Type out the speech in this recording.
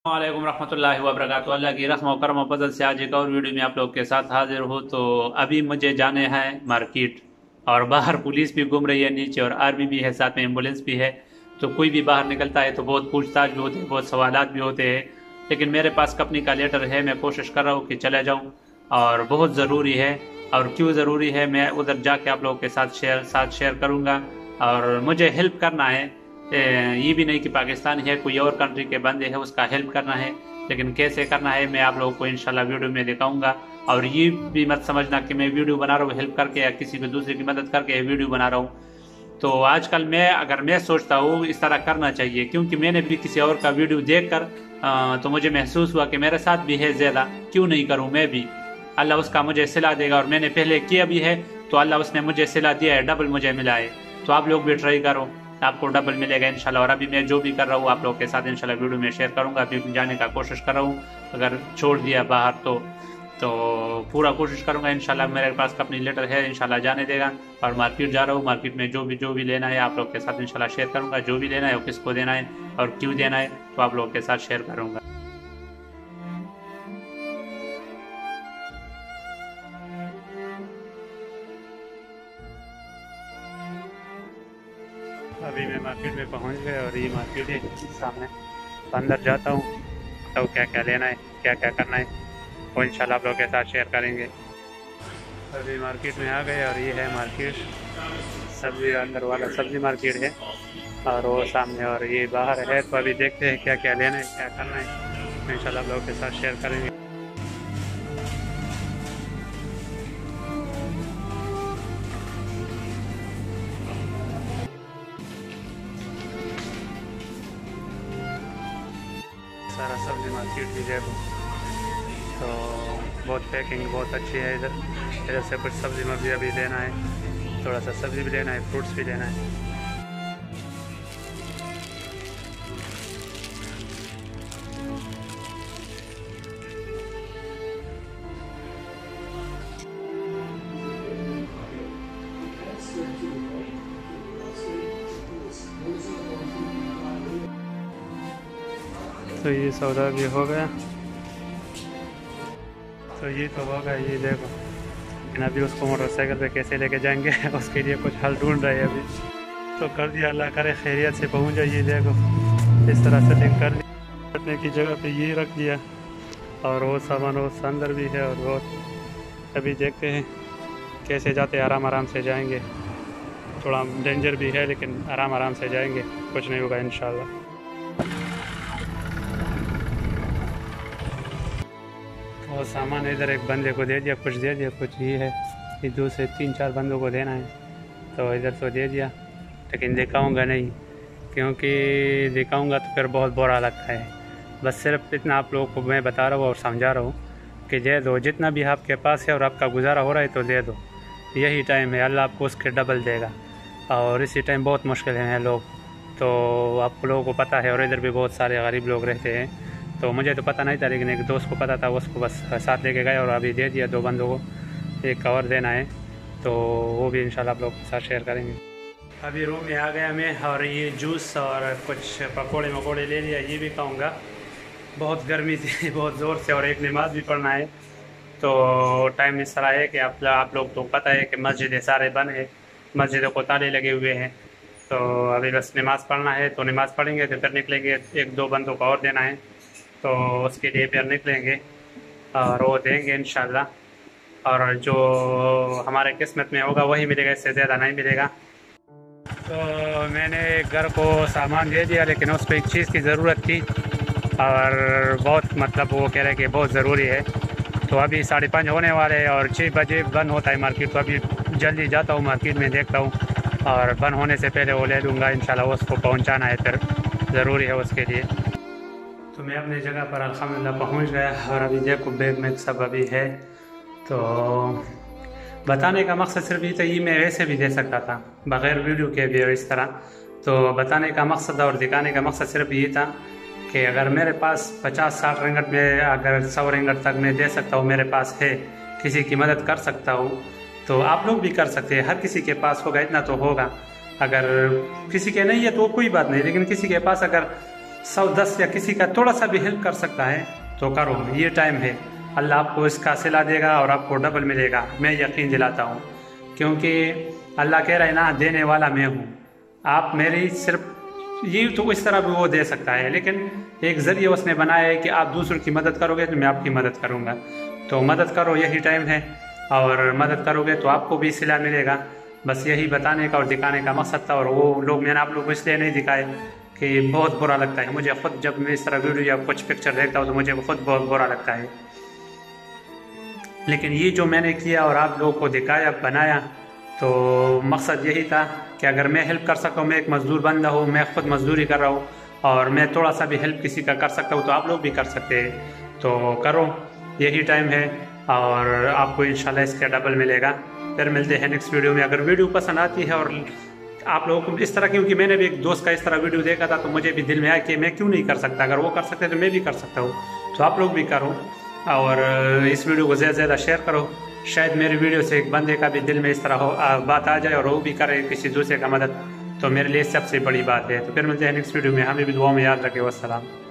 वालेकुम रहमतुल्लाहि व बरकातुहू। अल्लाह की रहम और करम और फजल से आज एक और वीडियो में आप लोग के साथ हाजिर हो। तो अभी मुझे जाने हैं मार्केट और बाहर पुलिस भी घूम रही है नीचे और आर्मी भी है, साथ में एम्बुलेंस भी है। तो कोई भी बाहर निकलता है तो बहुत पूछताछ भी होती है, बहुत सवालात भी होते हैं। लेकिन मेरे पास कंपनी का लेटर है, मैं कोशिश कर रहा हूँ कि चले जाऊँ और बहुत ज़रूरी है। और क्यों ज़रूरी है मैं उधर जाके आप लोगों के साथ शेयर करूँगा। और मुझे हेल्प करना है। ये भी नहीं कि पाकिस्तान है, कोई और कंट्री के बंदे हैं, उसका हेल्प करना है। लेकिन कैसे करना है मैं आप लोगों को इंशाल्लाह वीडियो में दिखाऊंगा। और ये भी मत समझना कि मैं वीडियो बना रहा हूँ हेल्प करके या किसी भी दूसरे की मदद करके वीडियो बना रहा हूँ। तो आजकल मैं सोचता हूँ इस तरह करना चाहिए, क्योंकि मैंने भी किसी और का वीडियो देखकर तो मुझे महसूस हुआ कि मेरे साथ भी है ज़्यादा, क्यों नहीं करूँ मैं भी। अल्लाह उसका मुझे सिला देगा और मैंने पहले किया भी है, तो अल्लाह उसने मुझे सिला दिया है, डबल मुझे मिला है। तो आप लोग भी ट्राई करो, आपको डबल मिलेगा इंशाल्लाह। और अभी मैं जो भी कर रहा हूँ आप लोगों के साथ इंशाल्लाह वीडियो में शेयर करूँगा। अभी जाने का कोशिश कर रहा हूँ, अगर छोड़ दिया बाहर तो पूरा कोशिश करूँगा इंशाल्लाह। मेरे पास अपनी लेटर है, इंशाल्लाह जाने देगा। और मार्केट जा रहा हूँ, मार्केट में जो भी लेना है आप लोग के साथ इंशाल्लाह शेयर करूँगा। जो भी लेना है और किसको देना है और क्यों देना है तो आप लोगों के साथ शेयर करूँगा। अभी मैं मार्केट में पहुंच गया और ये मार्केट है सामने। तो अंदर जाता हूँ तो क्या क्या लेना है, क्या क्या करना है वो इंशाल्लाह आप लोगों के साथ शेयर करेंगे। अभी मार्केट में आ गए और ये है मार्केट, सब्जी अंदर वाला सब्जी मार्केट है और वो सामने और ये बाहर है। तो अभी देखते हैं क्या क्या लेना है, क्या करना है, इंशाल्लाह आप लोगों के साथ शेयर करेंगे। सारा सब्जी मार्केट भी देखो तो बहुत पैकिंग बहुत अच्छी है। इधर से कुछ सब्जी मब्जी अभी लेना है, थोड़ा सा सब्जी भी लेना है, फ्रूट्स भी लेना है। तो ये सौदा भी हो गया, तो ये तो होगा, ये देखो। लेकिन अभी उसको मोटरसाइकिल पे कैसे लेके जाएंगे उसके लिए कुछ हल ढूंढ रहे हैं अभी। तो कर दिया, अल्लाह करे खैरियत से पहुंच जाए। ये देखो इस तरह से लिंक कर दिया, बैठने की जगह पे ये रख दिया और वो सामान वो अंदर भी है। और बहुत अभी देखते हैं कैसे जाते हैं, आराम आराम से जाएंगे। थोड़ा डेंजर भी है लेकिन आराम आराम से जाएंगे, कुछ नहीं होगा इंशाल्लाह। और सामान इधर एक बंदे को दे दिया, कुछ दे दिया, कुछ ये है कि 2 से 3-4 बंदों को देना है। तो इधर तो दे दिया लेकिन दिखाऊंगा नहीं, क्योंकि दिखाऊंगा तो फिर बहुत बुरा लगता है। बस सिर्फ इतना आप लोगों को मैं बता रहा हूँ और समझा रहा हूँ कि दे दो, जितना भी आपके पास है और आपका गुजारा हो रहा है तो दे दो। यही टाइम है, अल्लाह आपको उसके डबल देगा। और इसी टाइम बहुत मुश्किल हैं लोग, तो आप लोगों को पता है। और इधर भी बहुत सारे गरीब लोग रहते हैं, तो मुझे तो पता नहीं था लेकिन एक दोस्त को पता था, उसको बस साथ लेके गए और अभी दे दिया 2 बंदों को। एक और देना है तो वो भी इंशाल्लाह आप लोग के साथ शेयर करेंगे। अभी रूम में आ गया मैं और ये जूस और कुछ पकोड़े मकोड़े ले लिया, ये भी खाऊंगा। बहुत गर्मी थी बहुत ज़ोर से और एक नमाज भी पढ़ना है। तो टाइम इस तरह है कि आप लोग तो पता है कि मस्जिदें सारे बंद है, मस्जिदों को ताले लगे हुए हैं। तो अभी बस नमाज़ पढ़ना है, तो नमाज़ पढ़ेंगे तो फिर निकलेंगे। 1-2 बंदों को और देना है तो उसके लिए फिर निकलेंगे और वो देंगे इंशाल्लाह। और जो हमारे किस्मत में होगा वही मिलेगा, इससे ज़्यादा नहीं मिलेगा। तो मैंने घर को सामान दे दिया लेकिन उसको एक चीज़ की ज़रूरत थी और बहुत मतलब वो कह रहे कि बहुत ज़रूरी है। तो अभी 5:30 होने वाले हैं और 6 बजे बंद होता है मार्केट। तो अभी जल्दी जाता हूँ मार्केट में, देखता हूँ और बंद होने से पहले वो ले लूँगा इंशाल्लाह। उसको पहुँचाना है फिर ज़रूरी है उसके लिए। तो मैं अपनी जगह पर अल्हम्दुलिल्लाह पहुँच गया और अभी देखो बैग में सब अभी है। तो बताने का मकसद सिर्फ ये था, ये मैं वैसे भी दे सकता था बग़ैर वीडियो के भी और इस तरह। तो बताने का मकसद और दिखाने का मकसद सिर्फ ये था कि अगर मेरे पास 50-60 रिंगट में, अगर 100 रिंगट तक मैं दे सकता हूँ, मेरे पास है, किसी की मदद कर सकता हूँ, तो आप लोग भी कर सकते हैं। हर किसी के पास होगा, इतना तो होगा। अगर किसी के नहीं है तो कोई बात नहीं, लेकिन किसी के पास अगर 110 या किसी का थोड़ा सा भी हेल्प कर सकता है तो करो, ये टाइम है। अल्लाह आपको इसका सिला देगा और आपको डबल मिलेगा, मैं यकीन दिलाता हूँ। क्योंकि अल्लाह कह रहा है ना, देने वाला मैं हूँ। आप मेरी सिर्फ ये तो इस तरह भी वो दे सकता है, लेकिन एक ज़रिए उसने बनाया है कि आप दूसरों की मदद करोगे तो मैं आपकी मदद करूँगा। तो मदद करो, यही टाइम है। और मदद करोगे तो आपको भी सिला मिलेगा। बस यही बताने का और दिखाने का मकसद था। और वो लोग मैंने आप लोगों को इसलिए नहीं दिखाए कि बहुत बुरा लगता है मुझे खुद, जब मैं इस तरह वीडियो या कुछ पिक्चर देखता हूँ तो मुझे खुद बहुत बुरा लगता है। लेकिन ये जो मैंने किया और आप लोगों को दिखाया, बनाया, तो मकसद यही था कि अगर मैं हेल्प कर सकता हूँ, मैं एक मज़दूर बंदा हूँ, मैं खुद मजदूरी कर रहा हूँ और मैं थोड़ा सा भी हेल्प किसी का कर सकता हूँ तो आप लोग भी कर सकते हैं। तो करो, यही टाइम है और आपको इंशाल्लाह इसका डबल मिलेगा। फिर मिलते हैं नेक्स्ट वीडियो में। अगर वीडियो पसंद आती है और आप लोगों को इस तरह, क्योंकि मैंने भी एक दोस्त का इस तरह वीडियो देखा था तो मुझे भी दिल में आया कि मैं क्यों नहीं कर सकता, अगर वो कर सकते हैं तो मैं भी कर सकता हूँ। तो आप लोग भी करो और इस वीडियो को ज़्यादा से ज़्यादा शेयर करो। शायद मेरी वीडियो से एक बंदे का भी दिल में इस तरह हो बात आ जाए और वो भी करे किसी दूसरे का मदद, तो मेरे लिए सबसे बड़ी बात है। तो फिर मिलते हैं नेक्स्ट वीडियो में, हमें भी दुआ में याद रखें। वस्सलाम।